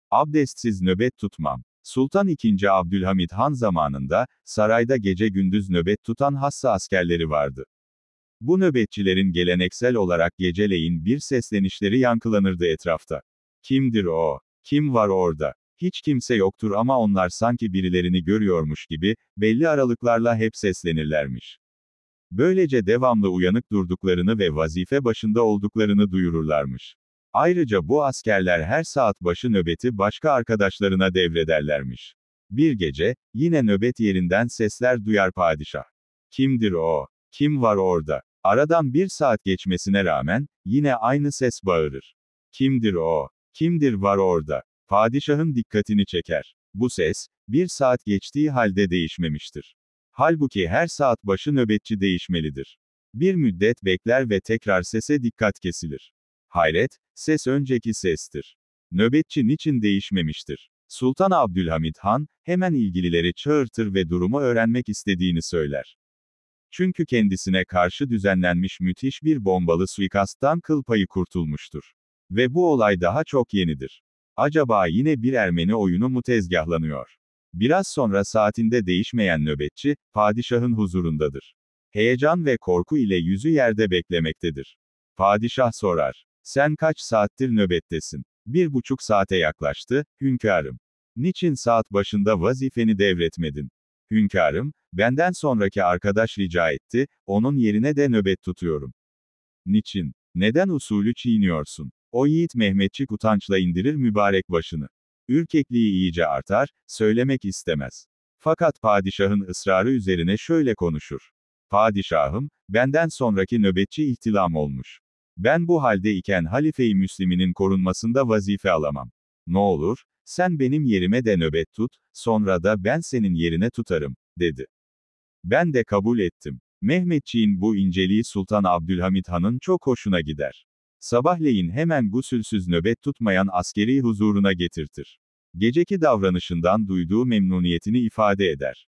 Abdestsiz nöbet tutmam. Sultan II. Abdülhamit Han zamanında, sarayda gece gündüz nöbet tutan hassa askerleri vardı. Bu nöbetçilerin geleneksel olarak geceleyin bir seslenişleri yankılanırdı etrafta. Kimdir o? Kim var orada? Hiç kimse yoktur ama onlar sanki birilerini görüyormuş gibi, belli aralıklarla hep seslenirlermiş. Böylece devamlı uyanık durduklarını ve vazife başında olduklarını duyururlarmış. Ayrıca bu askerler her saat başı nöbeti başka arkadaşlarına devrederlermiş. Bir gece, yine nöbet yerinden sesler duyar padişah. Kimdir o? Kim var orada? Aradan bir saat geçmesine rağmen, yine aynı ses bağırır. Kimdir o? Kimdir var orada? Padişahın dikkatini çeker. Bu ses, bir saat geçtiği halde değişmemiştir. Halbuki her saat başı nöbetçi değişmelidir. Bir müddet bekler ve tekrar sese dikkat kesilir. Hayret, ses önceki sestir. Nöbetçi niçin değişmemiştir? Sultan Abdülhamit Han, hemen ilgilileri çağırtır ve durumu öğrenmek istediğini söyler. Çünkü kendisine karşı düzenlenmiş müthiş bir bombalı suikasttan kıl payı kurtulmuştur. Ve bu olay daha çok yenidir. Acaba yine bir Ermeni oyunu mu tezgahlanıyor? Biraz sonra saatinde değişmeyen nöbetçi, padişahın huzurundadır. Heyecan ve korku ile yüzü yerde beklemektedir. Padişah sorar. Sen kaç saattir nöbettesin? 1,5 saate yaklaştı, hünkârım. Niçin saat başında vazifeni devretmedin? Hünkârım, benden sonraki arkadaş rica etti, onun yerine de nöbet tutuyorum. Niçin? Neden usulü çiğniyorsun? O yiğit Mehmetçik utançla indirir mübarek başını. Ürkekliği iyice artar, söylemek istemez. Fakat padişahın ısrarı üzerine şöyle konuşur. Padişahım, benden sonraki nöbetçi ihtilam olmuş. Ben bu halde iken halife-i Müslim'inin korunmasında vazife alamam. Ne olur, sen benim yerime de nöbet tut, sonra da ben senin yerine tutarım, dedi. Ben de kabul ettim. Mehmetçiğin bu inceliği Sultan Abdülhamit Han'ın çok hoşuna gider. Sabahleyin hemen gusülsüz nöbet tutmayan askeri huzuruna getirtir. Geceki davranışından duyduğu memnuniyetini ifade eder.